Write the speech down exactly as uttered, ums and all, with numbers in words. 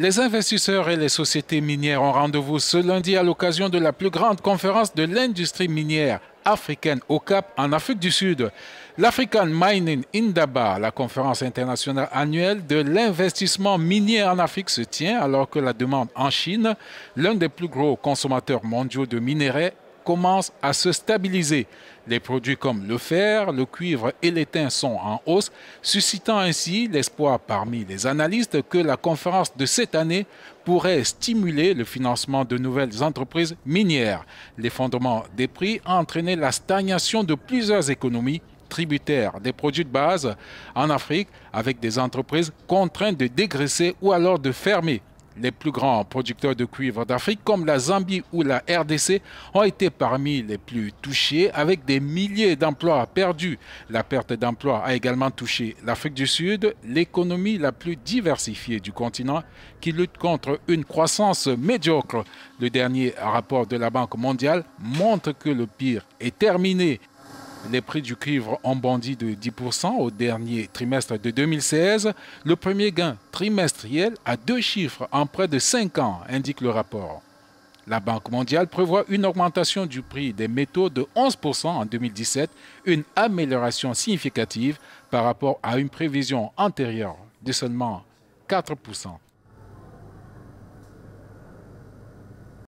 Les investisseurs et les sociétés minières ont rendez-vous ce lundi à l'occasion de la plus grande conférence de l'industrie minière africaine au Cap, en Afrique du Sud. L'African Mining Indaba, la conférence internationale annuelle de l'investissement minier en Afrique, se tient alors que la demande en Chine, l'un des plus gros consommateurs mondiaux de minerais, commence à se stabiliser. Les produits comme le fer, le cuivre et l'étain sont en hausse, suscitant ainsi l'espoir parmi les analystes que la conférence de cette année pourrait stimuler le financement de nouvelles entreprises minières. L'effondrement des prix a entraîné la stagnation de plusieurs économies tributaires des produits de base en Afrique, avec des entreprises contraintes de dégraisser ou alors de fermer. Les plus grands producteurs de cuivre d'Afrique, comme la Zambie ou la R D C, ont été parmi les plus touchés, avec des milliers d'emplois perdus. La perte d'emplois a également touché l'Afrique du Sud, l'économie la plus diversifiée du continent, qui lutte contre une croissance médiocre. Le dernier rapport de la Banque mondiale montre que le pire est terminé. Les prix du cuivre ont bondi de dix pour cent au dernier trimestre de deux mille seize, le premier gain trimestriel à deux chiffres en près de cinq ans, indique le rapport. La Banque mondiale prévoit une augmentation du prix des métaux de onze pour cent en deux mille dix-sept, une amélioration significative par rapport à une prévision antérieure de seulement quatre pour cent.